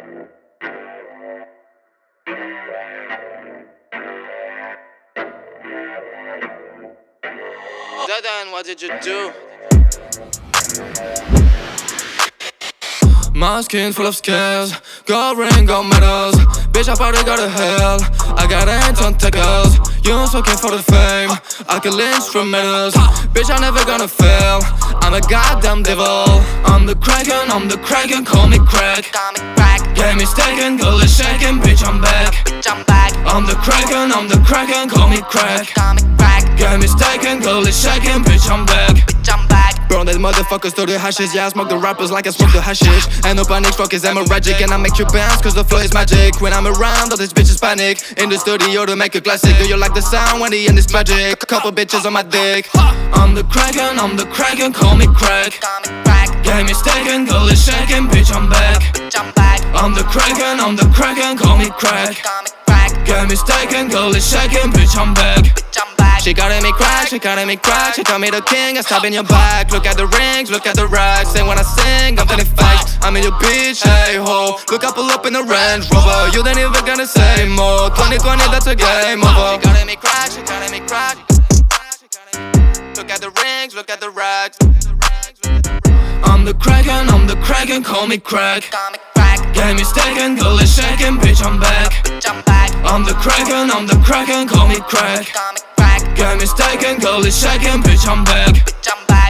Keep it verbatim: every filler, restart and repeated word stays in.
Zadan, what did you do? My skin full of scales, gold ring, gold medals. Bitch, I probably go to hell. I got hands on tickles. You don't fucking for the fame. I kill instrumentals. Bitch, I'm never gonna fail. I'm a goddamn devil. I'm the kraken, I'm the kraken, call me crack. Get me staking, girl is shaking, bitch, I'm back. I'm the kraken, I'm the kraken, call me crack. Get me staking, girl is shaking, bitch, I'm back. Bro, these motherfuckers throw the hashes. Yeah, I smoke the rappers like I smoke the hashish. And no panic, fuck is hemorrhagic. And I make you bounce cause the flow is magic. When I'm around, all these bitches panic. In the studio to make a classic. Do you like the sound when the end is tragic? Couple bitches on my dick. I'm the kraken, I'm the kraken, call me crack. Get me staking, girl is shaking, bitch, I'm back. I'm the kraken, I'm the kraken, call me crack. Get me staking, girl is shaking, bitch, I'm back. She calling me crack, she calling me crack. She call me the king, I stab in your back. Look at the rings, look at the racks. And when I sing, I'm telling facts. I'm in your bitch, hey ho. Look, I pull up in the Range Rover. You ain't even gonna say more. Twenty twenty, that's a game over. She calling me crack, she calling me crack. Look at the rings, look at the racks. I'm the kraken, I'm the kraken, call me crack. Get me staking, girl is shaking, bitch, I'm back. I'm the kraken, I'm the kraken, call me crack. Get me staking, girl is shaking, bitch, I'm back.